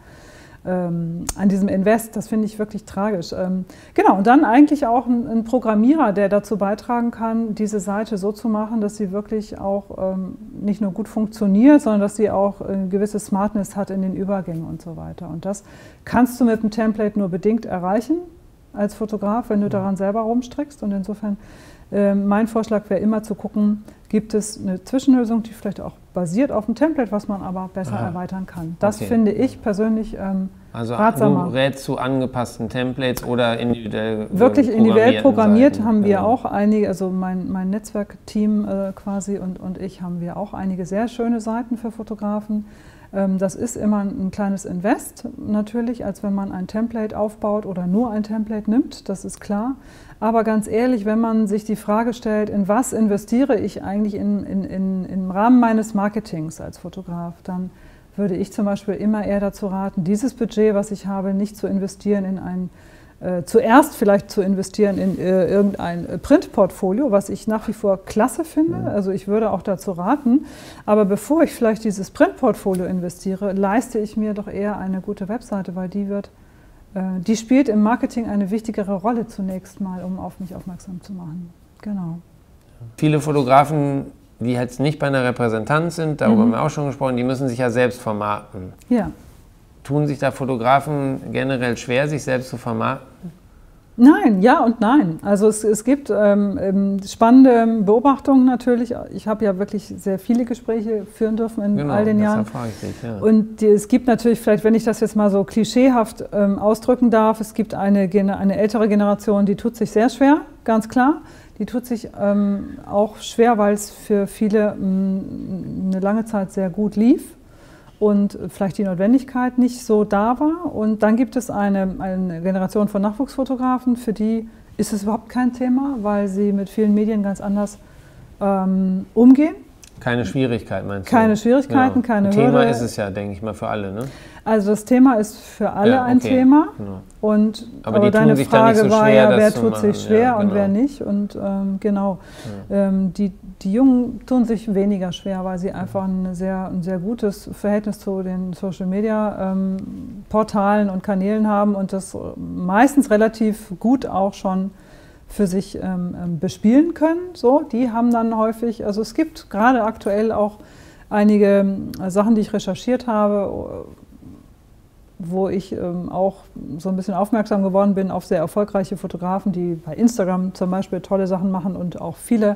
[SPEAKER 2] Invest. Das finde ich wirklich tragisch. Genau, und dann eigentlich auch ein Programmierer, der dazu beitragen kann, diese Seite so zu machen, dass sie wirklich auch nicht nur gut funktioniert, sondern dass sie auch eine gewisse Smartness hat in den Übergängen und so weiter. Und das kannst du mit dem Template nur bedingt erreichen als Fotograf, wenn du daran selber rumstrickst. Und insofern, mein Vorschlag wäre immer zu gucken, gibt es eine Zwischenlösung, die vielleicht auch basiert auf dem Template, was man aber besser erweitern kann. Das finde ich persönlich ratsamer.
[SPEAKER 1] Also du rätst zu angepassten Templates oder individuell
[SPEAKER 2] wirklich individuell programmiert
[SPEAKER 1] Seiten.
[SPEAKER 2] Haben wir auch einige, also mein Netzwerkteam quasi und ich haben wir auch einige sehr schöne Seiten für Fotografen. Das ist immer ein kleines Invest natürlich, als wenn man ein Template aufbaut oder nur ein Template nimmt, das ist klar. Aber ganz ehrlich, wenn man sich die Frage stellt, in was investiere ich eigentlich im Rahmen meines Marketings als Fotograf, dann würde ich zum Beispiel immer eher dazu raten, dieses Budget, was ich habe, nicht zu investieren in ein zuerst vielleicht zu investieren in irgendein Printportfolio, was ich nach wie vor klasse finde. Also ich würde auch dazu raten. Aber bevor ich vielleicht dieses Printportfolio investiere, leiste ich mir doch eher eine gute Webseite, weil die spielt im Marketing eine wichtigere Rolle zunächst mal, um auf mich aufmerksam zu machen. Genau.
[SPEAKER 1] Viele Fotografen, die jetzt nicht bei einer Repräsentanz sind, darüber haben wir auch schon gesprochen, die müssen sich ja selbst vermarkten.
[SPEAKER 2] Ja.
[SPEAKER 1] Tun sich da Fotografen generell schwer, sich selbst zu vermarkten?
[SPEAKER 2] Nein, ja und nein. Also es gibt spannende Beobachtungen natürlich. Ich habe ja wirklich sehr viele Gespräche führen dürfen in all den Jahren.
[SPEAKER 1] Frage ich dich, ja.
[SPEAKER 2] Und es gibt natürlich, vielleicht wenn ich das jetzt mal so klischeehaft ausdrücken darf, es gibt eine ältere Generation, die tut sich sehr schwer, ganz klar. Die tut sich auch schwer, weil es für viele eine lange Zeit sehr gut lief. und vielleicht die Notwendigkeit nicht so da war. Und dann gibt es eine Generation von Nachwuchsfotografen, für die ist es überhaupt kein Thema, weil sie mit vielen Medien ganz anders umgehen.
[SPEAKER 1] Keine Schwierigkeit, meinst du?
[SPEAKER 2] Keine Schwierigkeiten, keine Hürde.
[SPEAKER 1] Thema ist es ja, denke ich mal, für alle, ne?
[SPEAKER 2] Also das Thema ist für alle ein Thema.
[SPEAKER 1] Genau.
[SPEAKER 2] Und,
[SPEAKER 1] aber
[SPEAKER 2] deine Frage
[SPEAKER 1] so
[SPEAKER 2] war
[SPEAKER 1] schwer,
[SPEAKER 2] ja, wer tut sich schwer und wer nicht. Und die Jungen tun sich weniger schwer, weil sie einfach ein sehr gutes Verhältnis zu den Social-Media-Portalen und Kanälen haben und das meistens relativ gut auch schon für sich bespielen können. So, die haben dann häufig, also es gibt gerade aktuell auch einige Sachen, die ich recherchiert habe, wo ich auch so ein bisschen aufmerksam geworden bin auf sehr erfolgreiche Fotografen, die bei Instagram zum Beispiel tolle Sachen machen und auch viele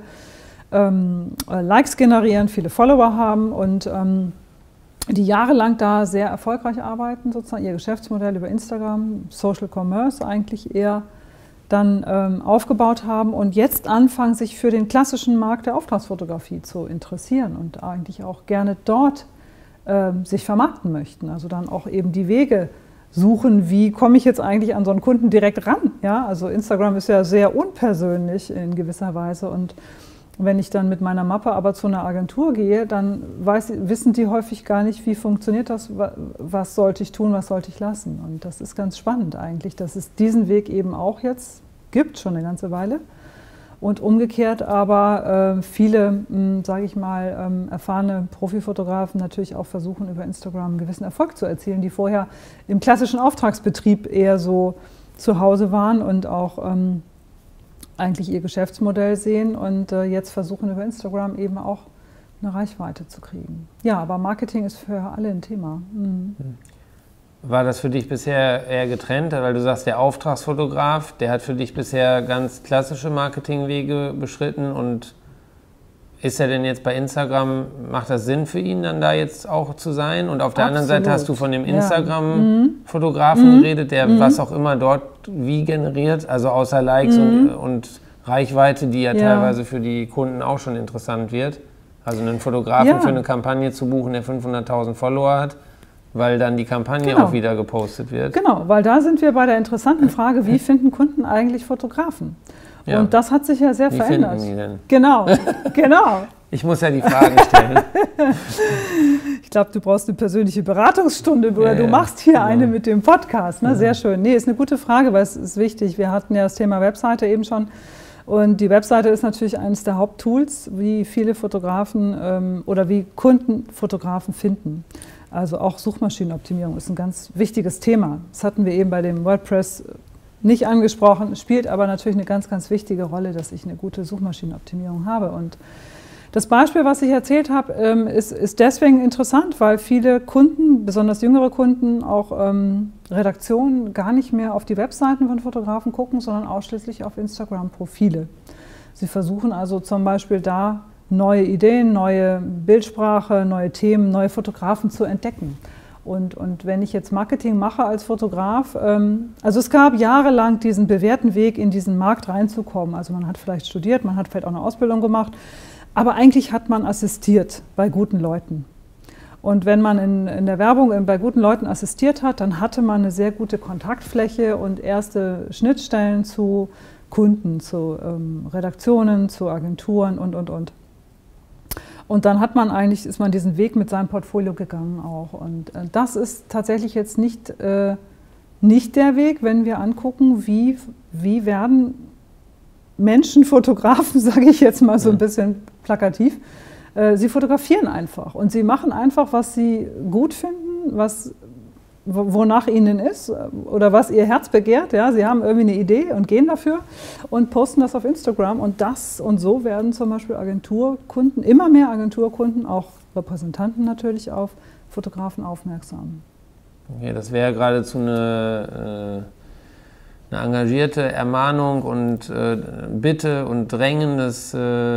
[SPEAKER 2] Likes generieren, viele Follower haben und die jahrelang da sehr erfolgreich arbeiten, sozusagen ihr Geschäftsmodell über Instagram, Social Commerce eigentlich eher dann aufgebaut haben und jetzt anfangen, sich für den klassischen Markt der Auftragsfotografie zu interessieren und eigentlich auch gerne dort sich vermarkten möchten. Also dann auch eben die Wege suchen, wie komme ich jetzt eigentlich an so einen Kunden direkt ran. Ja? Also Instagram ist ja sehr unpersönlich in gewisser Weise und wenn ich dann mit meiner Mappe aber zu einer Agentur gehe, dann wissen die häufig gar nicht, wie funktioniert das, was sollte ich tun, was sollte ich lassen. Und das ist ganz spannend eigentlich, dass es diesen Weg eben auch jetzt gibt, schon eine ganze Weile. Und umgekehrt aber viele, sage ich mal, erfahrene Profifotografen natürlich auch versuchen, über Instagram einen gewissen Erfolg zu erzielen, die vorher im klassischen Auftragsbetrieb eher so zu Hause waren und auch eigentlich ihr Geschäftsmodell sehen und jetzt versuchen über Instagram eben auch eine Reichweite zu kriegen. Ja, aber Marketing ist für alle ein Thema. Mhm.
[SPEAKER 1] War das für dich bisher eher getrennt? Weil du sagst, der Auftragsfotograf, der hat für dich bisher ganz klassische Marketingwege beschritten und ist er denn jetzt bei Instagram, macht das Sinn für ihn dann da jetzt auch zu sein? Und auf der anderen Seite hast du von dem Instagram-Fotografen geredet, der was auch immer dort wie generiert, also außer Likes und Reichweite, die ja teilweise für die Kunden auch schon interessant wird. Also einen Fotografen für eine Kampagne zu buchen, der 500.000 Follower hat, weil dann die Kampagne auch wieder gepostet wird.
[SPEAKER 2] Genau, weil da sind wir bei der interessanten Frage, wie finden Kunden eigentlich Fotografen? Ja. Und das hat sich ja sehr verändert.
[SPEAKER 1] Wie finden die denn?
[SPEAKER 2] Genau, genau.
[SPEAKER 1] Ich muss ja die Fragen stellen.
[SPEAKER 2] Ich glaube, du brauchst eine persönliche Beratungsstunde oder du machst hier eine mit dem Podcast. Ne? Sehr schön. Nee, ist eine gute Frage, weil es ist wichtig. Wir hatten ja das Thema Webseite eben schon. Und die Webseite ist natürlich eines der Haupttools, wie viele Fotografen oder wie Kunden Fotografen finden. Also auch Suchmaschinenoptimierung ist ein ganz wichtiges Thema. Das hatten wir eben bei dem WordPress nicht angesprochen, spielt aber natürlich eine ganz, ganz wichtige Rolle, dass ich eine gute Suchmaschinenoptimierung habe. Und das Beispiel, was ich erzählt habe, ist deswegen interessant, weil viele Kunden, besonders jüngere Kunden, auch Redaktionen gar nicht mehr auf die Webseiten von Fotografen gucken, sondern ausschließlich auf Instagram-Profile. Sie versuchen also zum Beispiel da neue Ideen, neue Bildsprache, neue Themen, neue Fotografen zu entdecken. Und wenn ich jetzt Marketing mache als Fotograf, also es gab jahrelang diesen bewährten Weg, in diesen Markt reinzukommen. Also man hat vielleicht studiert, man hat vielleicht auch eine Ausbildung gemacht, aber eigentlich hat man assistiert bei guten Leuten. Und wenn man in der Werbung bei guten Leuten assistiert hat, dann hatte man eine sehr gute Kontaktfläche und erste Schnittstellen zu Kunden, zu Redaktionen, zu Agenturen und. Und dann ist man diesen Weg mit seinem Portfolio gegangen auch. Und das ist tatsächlich jetzt nicht der Weg, wenn wir angucken, wie werden Menschen Fotografen, sage ich jetzt mal so ein bisschen plakativ. Sie fotografieren einfach und sie machen einfach, was sie gut finden, wonach ihnen ist oder was ihr Herz begehrt. Ja? Sie haben irgendwie eine Idee und gehen dafür und posten das auf Instagram und so werden zum Beispiel Agenturkunden, immer mehr Agenturkunden, auch Repräsentanten natürlich, auf Fotografen aufmerksam.
[SPEAKER 1] Okay, das wäre geradezu eine engagierte Ermahnung und Bitte und drängendes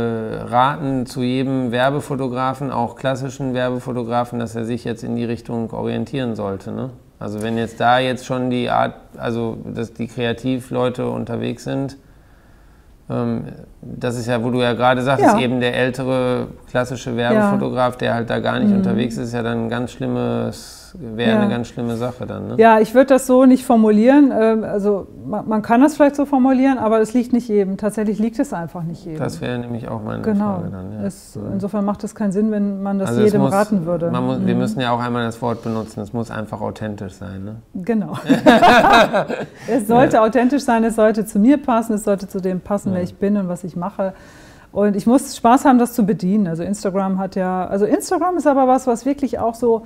[SPEAKER 1] Raten zu jedem Werbefotografen, auch klassischen Werbefotografen, dass er sich jetzt in die Richtung orientieren sollte. Ne? Also wenn jetzt da jetzt schon die Art, also dass die Kreativleute unterwegs sind, Das ist ja, wo du ja gerade sagst, eben der ältere klassische Werbefotograf, der halt da gar nicht unterwegs ist, ja dann ein ganz schlimmes, wäre eine ganz schlimme Sache dann. Ne?
[SPEAKER 2] Ja, ich würde das so nicht formulieren. Also man kann das vielleicht so formulieren, aber es liegt nicht jedem. Tatsächlich liegt es einfach nicht jedem.
[SPEAKER 1] Das wäre nämlich auch meine Frage dann. Ja.
[SPEAKER 2] Insofern macht es keinen Sinn, wenn man das jedem raten würde.
[SPEAKER 1] Wir müssen ja auch einmal das Wort benutzen, es muss einfach authentisch sein. Ne?
[SPEAKER 2] Genau. Es sollte authentisch sein, es sollte zu mir passen, es sollte zu dem passen, wer ich bin und was ich mache. Und ich muss Spaß haben, das zu bedienen. Also Instagram Instagram ist aber was wirklich auch so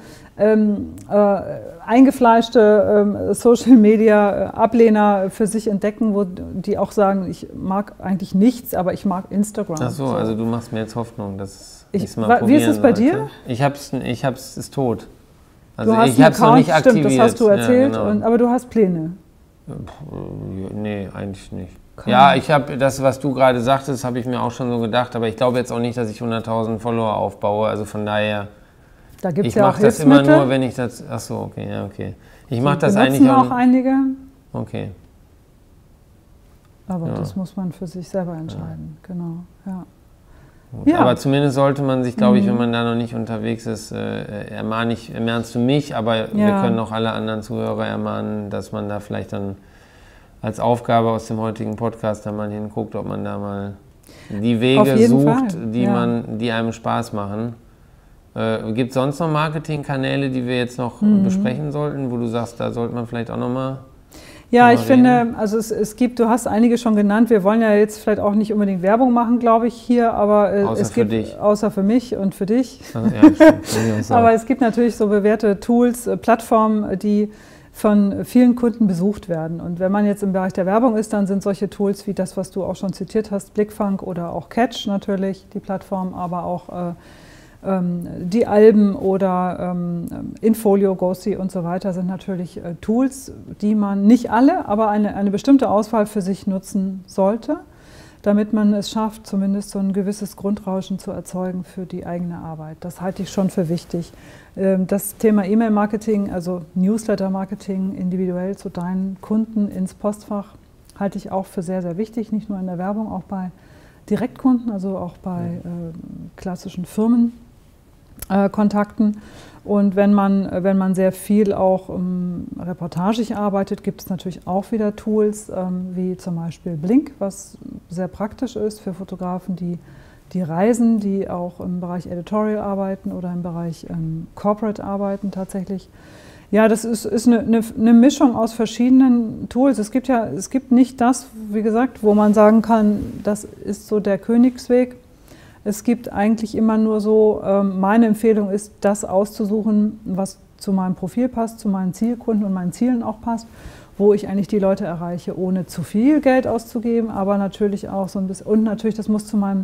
[SPEAKER 2] eingefleischte Social-Media-Ablehner für sich entdecken, wo die auch sagen, ich mag eigentlich nichts, aber ich mag Instagram.
[SPEAKER 1] Ach so, also du machst mir jetzt Hoffnung, dass ich es mal probieren
[SPEAKER 2] Wie ist es bei dir?
[SPEAKER 1] Es ist tot. Also
[SPEAKER 2] du hast
[SPEAKER 1] ich habe es noch nicht aktiviert.
[SPEAKER 2] Stimmt, das hast du erzählt,
[SPEAKER 1] Ja, genau.
[SPEAKER 2] Aber du hast Pläne.
[SPEAKER 1] Nee, eigentlich nicht. Ja, ich habe das, was du gerade sagtest, habe ich mir auch schon so gedacht, aber ich glaube jetzt auch nicht, dass ich 100.000 Follower aufbaue, also von daher,
[SPEAKER 2] da gibt's
[SPEAKER 1] ich
[SPEAKER 2] ja
[SPEAKER 1] mache das immer nur, wenn ich das, ach so, okay, ja, okay. Ich mache das eigentlich
[SPEAKER 2] auch einige.
[SPEAKER 1] Okay.
[SPEAKER 2] Aber das muss man für sich selber entscheiden, genau, ja.
[SPEAKER 1] Ja. Aber zumindest sollte man sich, glaube ich, wenn man da noch nicht unterwegs ist, ermahnst du mich, aber wir können auch alle anderen Zuhörer ermahnen, dass man da vielleicht dann als Aufgabe aus dem heutigen Podcast da mal hinguckt, ob man da mal die Wege sucht, die einem Spaß machen. Gibt es sonst noch Marketingkanäle, die wir jetzt noch besprechen sollten, wo du sagst, da sollte man vielleicht auch noch mal
[SPEAKER 2] Ja, ich finde, also es gibt, du hast einige schon genannt, wir wollen ja jetzt vielleicht auch nicht unbedingt Werbung machen, glaube ich, hier, aber es gibt, außer für mich und für dich, aber es gibt natürlich so bewährte Tools, Plattformen, die von vielen Kunden besucht werden. Und wenn man jetzt im Bereich der Werbung ist, dann sind solche Tools wie das, was du auch schon zitiert hast, Blickfang oder auch Catch natürlich, die Plattform, aber auch die Alben oder Infolio, Ghosty und so weiter sind natürlich Tools, die man nicht alle, aber eine bestimmte Auswahl für sich nutzen sollte, damit man es schafft, zumindest so ein gewisses Grundrauschen zu erzeugen für die eigene Arbeit. Das halte ich schon für wichtig. Das Thema E-Mail-Marketing, also Newsletter-Marketing individuell zu deinen Kunden ins Postfach, halte ich auch für sehr, sehr wichtig, nicht nur in der Werbung, auch bei Direktkunden, also auch bei klassischen Firmenkontakten. Und wenn man sehr viel auch reportagig arbeitet, gibt es natürlich auch wieder Tools, wie zum Beispiel Blink, was sehr praktisch ist für Fotografen, die reisen, die auch im Bereich Editorial arbeiten oder im Bereich Corporate arbeiten tatsächlich. Ja, das ist eine Mischung aus verschiedenen Tools. Es gibt nicht das, wie gesagt, wo man sagen kann, das ist so der Königsweg. Es gibt eigentlich immer nur so, meine Empfehlung ist, das auszusuchen, was zu meinem Profil passt, zu meinen Zielkunden und meinen Zielen auch passt, wo ich eigentlich die Leute erreiche, ohne zu viel Geld auszugeben, aber natürlich auch so ein bisschen, und natürlich, das muss zu meinem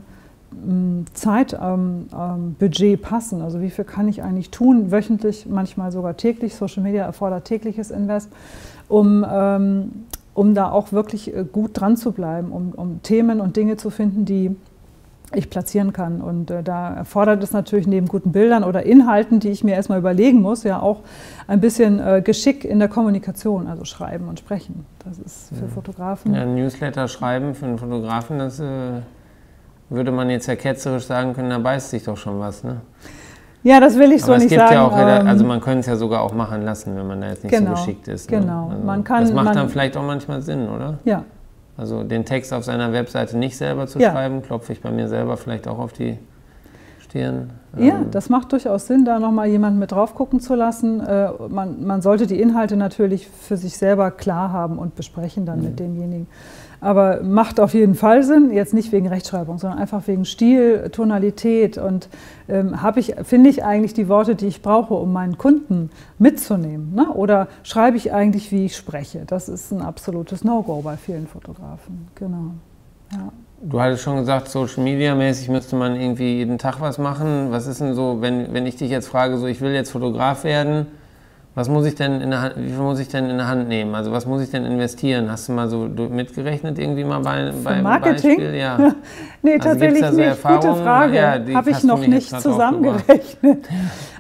[SPEAKER 2] Zeitbudget passen. Also wie viel kann ich eigentlich tun, wöchentlich, manchmal sogar täglich. Social Media erfordert tägliches Invest, um da auch wirklich gut dran zu bleiben, um Themen und Dinge zu finden, die ich platzieren kann. Und da erfordert es natürlich neben guten Bildern oder Inhalten, die ich mir erstmal überlegen muss, ja auch ein bisschen Geschick in der Kommunikation, also Schreiben und Sprechen. Das ist für Fotografen.
[SPEAKER 1] Ja, ein Newsletter schreiben für einen Fotografen, das würde man jetzt ja ketzerisch sagen können, da beißt sich doch schon was, ne?
[SPEAKER 2] Ja, das will ich so nicht sagen.
[SPEAKER 1] Aber es gibt ja auch, also man könnte es ja sogar auch machen lassen, wenn man da jetzt nicht so geschickt ist. Ne?
[SPEAKER 2] Genau.
[SPEAKER 1] Also das macht dann vielleicht auch manchmal Sinn, oder?
[SPEAKER 2] Ja.
[SPEAKER 1] Also den Text auf seiner Webseite nicht selber zu schreiben, klopfe ich bei mir selber vielleicht auch auf die Stirn.
[SPEAKER 2] Ja, das macht durchaus Sinn, da nochmal jemanden mit drauf gucken zu lassen. Man sollte die Inhalte natürlich für sich selber klar haben und besprechen dann mit demjenigen. Aber macht auf jeden Fall Sinn, jetzt nicht wegen Rechtschreibung, sondern einfach wegen Stil, Tonalität und finde ich eigentlich die Worte, die ich brauche, um meinen Kunden mitzunehmen, ne? Oder schreibe ich eigentlich, wie ich spreche? Das ist ein absolutes No-Go bei vielen Fotografen, genau. Ja.
[SPEAKER 1] Du hattest schon gesagt, Social Media mäßig müsste man irgendwie jeden Tag was machen. Was ist denn so, wenn ich dich jetzt frage, so ich will jetzt Fotograf werden, was muss ich denn wie viel muss ich denn in der Hand nehmen? Also was muss ich denn investieren? Hast du mal so mitgerechnet irgendwie mal bei
[SPEAKER 2] Marketing?
[SPEAKER 1] Beispiel? Ja.
[SPEAKER 2] Nee,
[SPEAKER 1] also
[SPEAKER 2] tatsächlich
[SPEAKER 1] so
[SPEAKER 2] nicht. Gute Frage. Ja, habe ich noch nicht zusammengerechnet.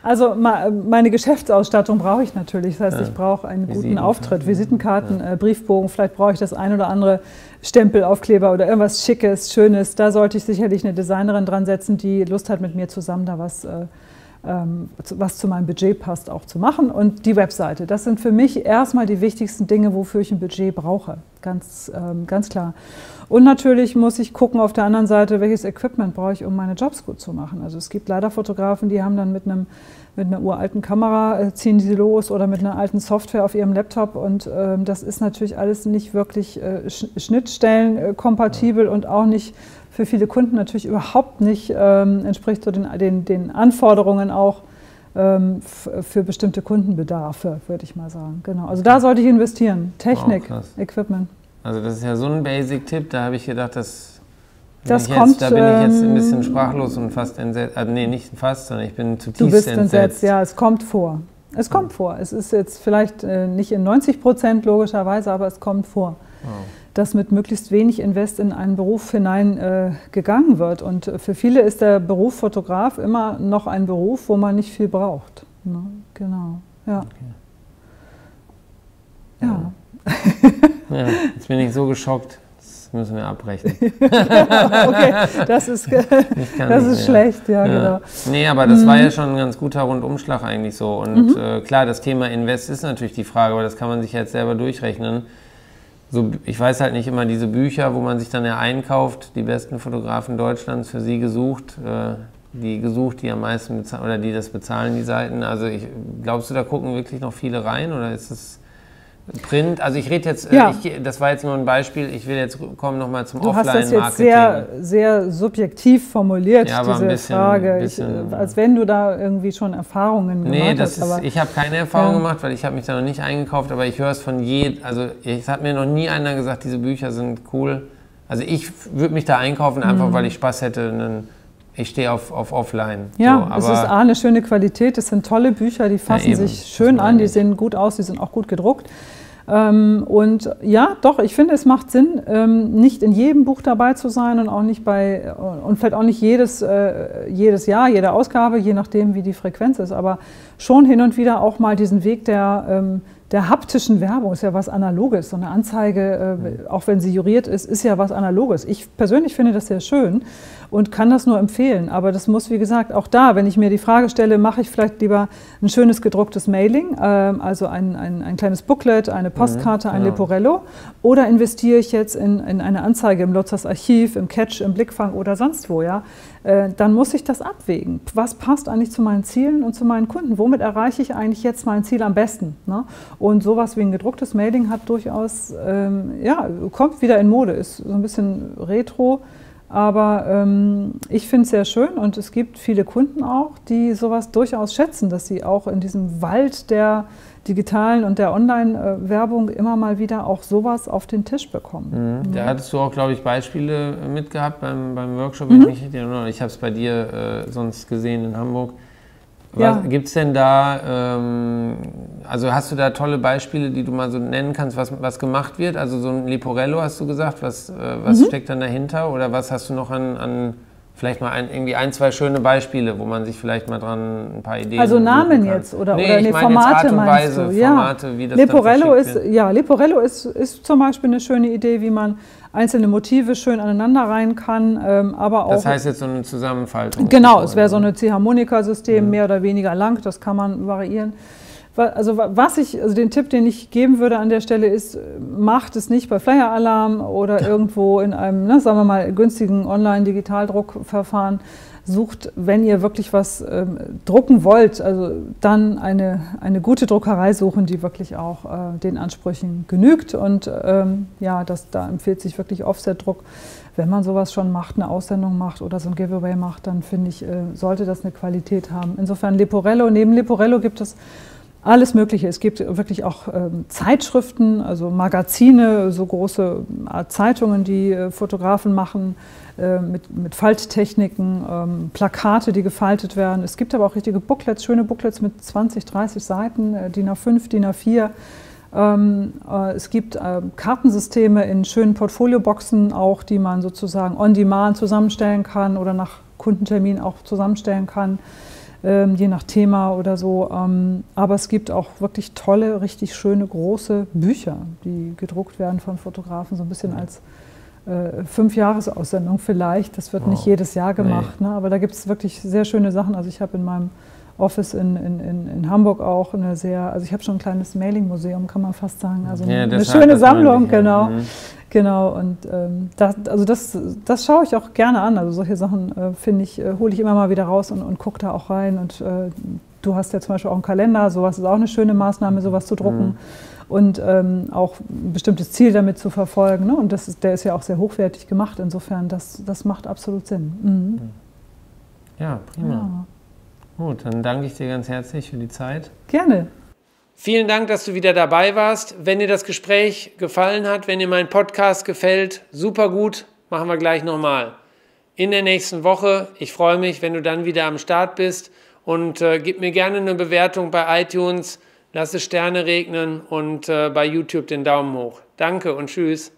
[SPEAKER 2] Also meine Geschäftsausstattung brauche ich natürlich. Das heißt, ich brauche einen guten Auftritt, Visitenkarten, Briefbogen, vielleicht brauche ich das ein oder andere Stempelaufkleber oder irgendwas Schickes, Schönes. Da sollte ich sicherlich eine Designerin dran setzen, die Lust hat, mit mir zusammen da was zu meinem Budget passt, auch zu machen. Und die Webseite, das sind für mich erstmal die wichtigsten Dinge, wofür ich ein Budget brauche, ganz klar. Und natürlich muss ich gucken auf der anderen Seite, welches Equipment brauche ich, um meine Jobs gut zu machen. Also es gibt leider Fotografen, die haben dann mit einer uralten Kamera, ziehen die los oder mit einer alten Software auf ihrem Laptop und das ist natürlich alles nicht wirklich schnittstellenkompatibel und auch nicht für viele Kunden natürlich überhaupt nicht entspricht so den Anforderungen auch für bestimmte Kundenbedarfe, würde ich mal sagen. Genau. Also da sollte ich investieren. Technik, Equipment.
[SPEAKER 1] Also das ist ja so ein Basic-Tipp, da habe ich gedacht, da bin ich jetzt ein bisschen sprachlos und fast entsetzt. Nee, nicht fast, sondern ich bin zutiefst entsetzt.
[SPEAKER 2] Du bist entsetzt, ja, es kommt vor. Es kommt vor. Es ist jetzt vielleicht nicht in 90% logischerweise, aber es kommt vor. Wow. Dass mit möglichst wenig Invest in einen Beruf hinein gegangen wird. Und für viele ist der Beruf Fotograf immer noch ein Beruf, wo man nicht viel braucht. Ne? Genau, ja. Okay. Ja.
[SPEAKER 1] Ja, jetzt bin ich so geschockt, das müssen wir abbrechen.
[SPEAKER 2] Okay, das ist schlecht, ja, genau.
[SPEAKER 1] Nee, aber das war ja schon ein ganz guter Rundumschlag eigentlich so. Und klar, das Thema Invest ist natürlich die Frage, aber das kann man sich jetzt selber durchrechnen. So, ich weiß halt nicht immer, diese Bücher, wo man sich dann ja einkauft, die besten Fotografen Deutschlands, für sie gesucht, die am meisten bezahlen, oder die das bezahlen, die Seiten. Also glaubst du, da gucken wirklich noch viele rein, oder ist es Print? Also ich rede jetzt, das war jetzt nur ein Beispiel, ich will jetzt kommen nochmal zum Offline-Marketing.
[SPEAKER 2] Du hast das jetzt sehr subjektiv formuliert, ja, diese Frage, als wenn du da irgendwie schon Erfahrungen gemacht hast.
[SPEAKER 1] Nee, ich habe keine Erfahrung gemacht, weil ich habe mich da noch nicht eingekauft, aber ich höre es von es hat mir noch nie einer gesagt, diese Bücher sind cool. Also ich würde mich da einkaufen, einfach weil ich Spaß hätte, ich stehe auf Offline.
[SPEAKER 2] Ja, so, es ist eine schöne Qualität, es sind tolle Bücher, die fassen sich schön an, die sehen gut aus, die sind auch gut gedruckt. Und ja, doch, ich finde, es macht Sinn, nicht in jedem Buch dabei zu sein und auch nicht und vielleicht auch nicht jedes Jahr, jede Ausgabe, je nachdem, wie die Frequenz ist, aber schon hin und wieder auch mal diesen Weg der haptischen Werbung, ist ja was Analoges. So eine Anzeige, auch wenn sie juriert ist ja was Analoges. Ich persönlich finde das sehr schön und kann das nur empfehlen. Aber das muss, wie gesagt, auch da, wenn ich mir die Frage stelle, mache ich vielleicht lieber ein schönes gedrucktes Mailing, also ein kleines Booklet, eine Postkarte, ein Leporello, oder investiere ich jetzt in eine Anzeige im Lotzers Archiv, im Catch, im Blickfang oder sonst wo, ja? Dann muss ich das abwägen. Was passt eigentlich zu meinen Zielen und zu meinen Kunden? Womit erreiche ich eigentlich jetzt mein Ziel am besten? Ne? Und sowas wie ein gedrucktes Mailing hat durchaus, kommt wieder in Mode, ist so ein bisschen retro, aber ich finde es sehr schön und es gibt viele Kunden auch, die sowas durchaus schätzen, dass sie auch in diesem Wald der digitalen und der Online-Werbung immer mal wieder auch sowas auf den Tisch bekommen.
[SPEAKER 1] Da hattest du auch, glaube ich, Beispiele mitgehabt beim Workshop. Ich habe es bei dir sonst gesehen in Hamburg. Gibt es denn da, also hast du da tolle Beispiele, die du mal so nennen kannst, was gemacht wird? Also so ein Leporello hast du gesagt, was steckt dann dahinter? Oder was hast du noch an vielleicht mal irgendwie ein, zwei schöne Beispiele, wo man sich vielleicht mal dran ein paar Ideen
[SPEAKER 2] Also Namen jetzt oder Formate meinst du?
[SPEAKER 1] Formate, wie das
[SPEAKER 2] Leporello ist zum Beispiel eine schöne Idee, wie man einzelne Motive schön aneinander reihen kann, aber auch...
[SPEAKER 1] Das heißt jetzt so eine Zusammenfaltung?
[SPEAKER 2] Genau, es wäre so ein Ziehharmonika-System, mehr oder weniger lang, das kann man variieren. Also den Tipp, den ich geben würde an der Stelle ist, macht es nicht bei Flyer Alarm oder irgendwo in einem, sagen wir mal, günstigen Online-Digitaldruckverfahren. Sucht, wenn ihr wirklich was drucken wollt, also dann eine gute Druckerei suchen, die wirklich auch den Ansprüchen genügt. Und da empfiehlt sich wirklich Offset-Druck. Wenn man sowas schon macht, eine Aussendung macht oder so ein Giveaway macht, dann finde ich, sollte das eine Qualität haben. Insofern Leporello. Neben Leporello gibt es alles Mögliche. Es gibt wirklich auch Zeitschriften, also Magazine, so große Zeitungen, die Fotografen machen, mit Falttechniken, Plakate, die gefaltet werden. Es gibt aber auch richtige Booklets, schöne Booklets mit 20, 30 Seiten, DIN A5, DIN A4. Es gibt Kartensysteme in schönen Portfolioboxen auch, die man sozusagen on demand zusammenstellen kann oder nach Kundentermin auch zusammenstellen kann. je nach Thema oder so. Aber es gibt auch wirklich tolle, richtig schöne, große Bücher, die gedruckt werden von Fotografen, so ein bisschen als 5-Jahres-Aussendung vielleicht. Das wird nicht jedes Jahr gemacht, ne? Aber da gibt es wirklich sehr schöne Sachen. Also ich habe in meinem Office in Hamburg auch also ich habe schon ein kleines Mailing-Museum, kann man fast sagen. Also eine schöne Sammlung, genau. Genau, und das schaue ich auch gerne an. Also solche Sachen, hole ich immer mal wieder raus und gucke da auch rein. Und du hast ja zum Beispiel auch einen Kalender, sowas ist auch eine schöne Maßnahme, sowas zu drucken. Und auch ein bestimmtes Ziel damit zu verfolgen. Ne? Und der ist ja auch sehr hochwertig gemacht. Insofern, das macht absolut Sinn.
[SPEAKER 1] Ja, prima. Ja. Gut, dann danke ich dir ganz herzlich für die Zeit.
[SPEAKER 2] Gerne.
[SPEAKER 1] Vielen Dank, dass du wieder dabei warst. Wenn dir das Gespräch gefallen hat, wenn dir mein Podcast gefällt, super gut, machen wir gleich nochmal. In der nächsten Woche. Ich freue mich, wenn du dann wieder am Start bist und gib mir gerne eine Bewertung bei iTunes, lasse Sterne regnen und bei YouTube den Daumen hoch. Danke und tschüss.